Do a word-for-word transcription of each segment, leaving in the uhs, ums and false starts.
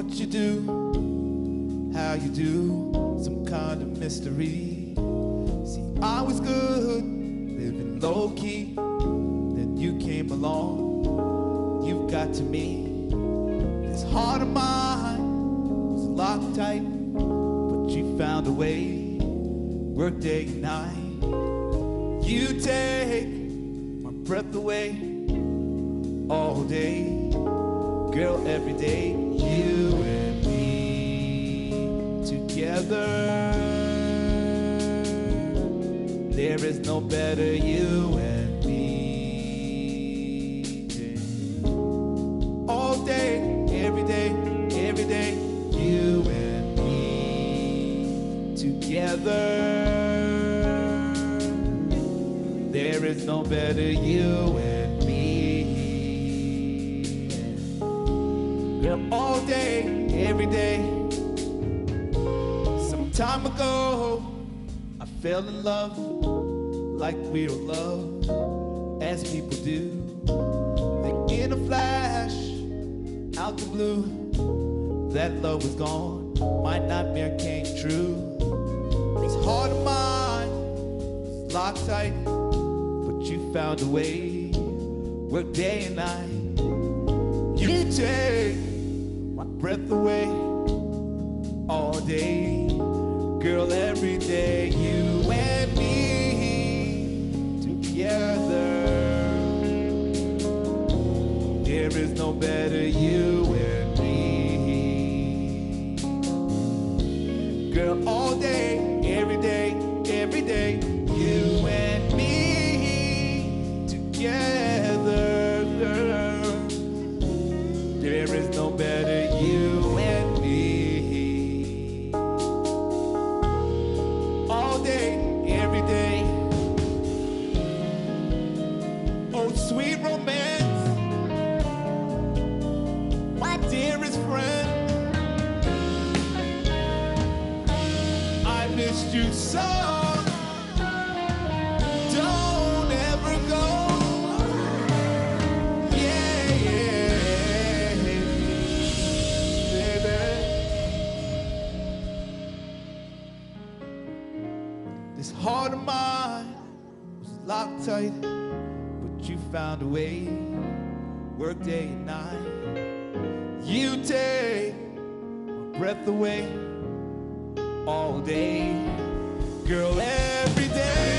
what you do, how you do, some kind of mystery. See, I was good, living low-key, then you came along, you got to me. This heart of mine was locked tight, but you found a way, work day and night. You take my breath away all day, girl, every day. You and me together, there is no better. You and me, all day, every day, every day. You and me together, there is no better. You and me, girl, all day, every day. Some time ago, I fell in love like we were loved, as people do. Then in a flash, out the blue, that love was gone. My nightmare came true. This heart of mine was locked tight, you found a way, work day and night. You take my breath away all day, girl, every day. You and me together, there is no better. You and me, girl, all day, every day, every day. You and me together, there is no better. You and me, all day, every day. Oh, sweet romance, my dearest friend, I missed you so. This heart of mine was locked tight, but you found a way, work day and night. You take my breath away all day, girl, every day.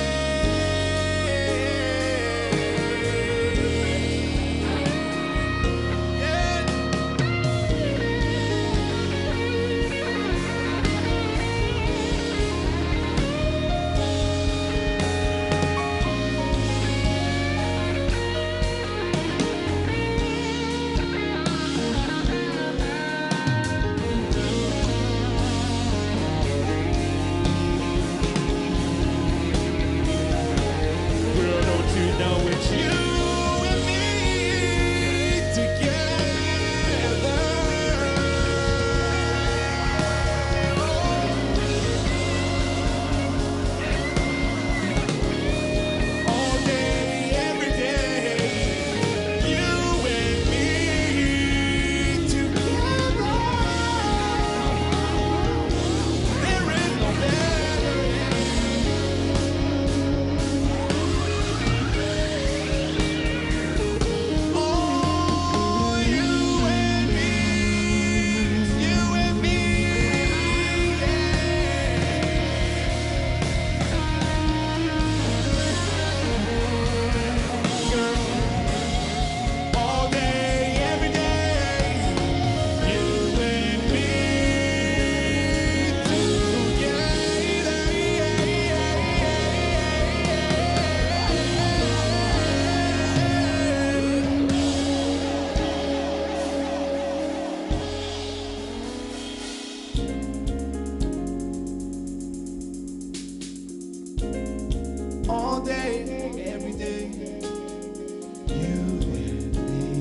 All day, every day, you and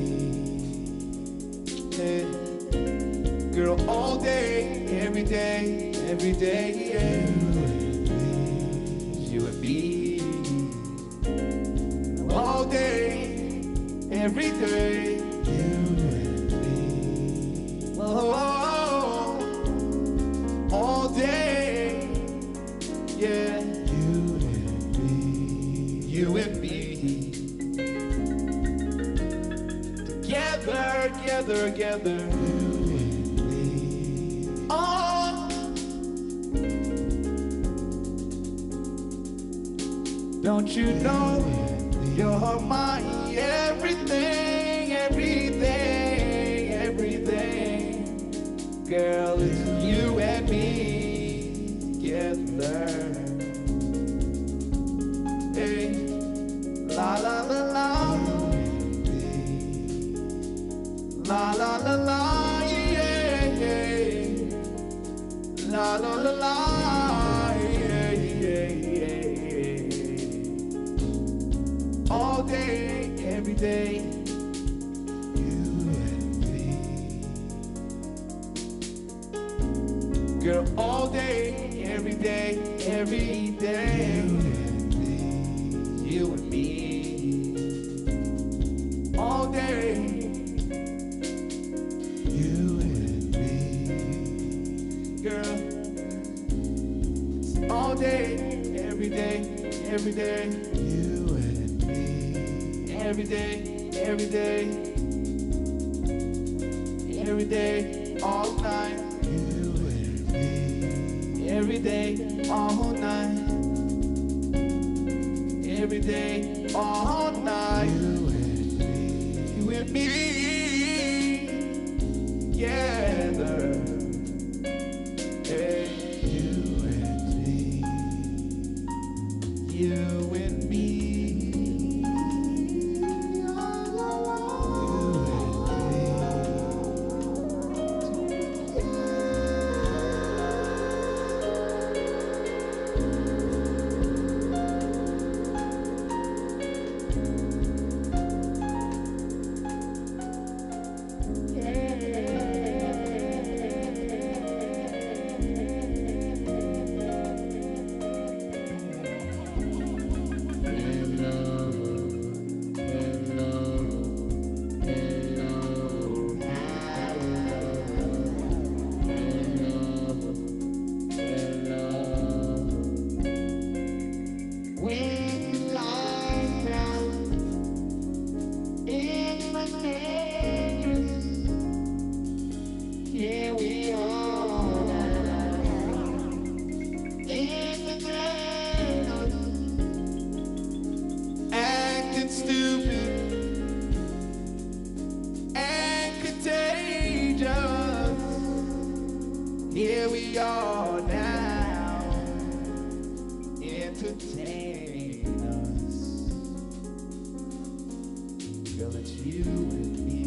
me. Hey, girl, all day, every day, every day, yeah. You and me. All day, every day, you and me. oh, all day, yeah. You and me, you and me, together, together, together. You and me, oh. Don't you know you're my everything, everything, everything. Girl, it's you and me together. Hey, la la la la, la la la la, yeah, yeah. La la la la, yeah, yeah, yeah. All day, every day, you and me. Girl, all day, every day, every day, you and me. All day, you and me. Girl, it's all day, every day, every day, you and me. Every day, every day, every day, all night. You and me. Every day, all night. Every day, all night. You and me. You and me. Together. Hey. You and me. You and me. Here we are now, entertain us. Girl, it's you and me.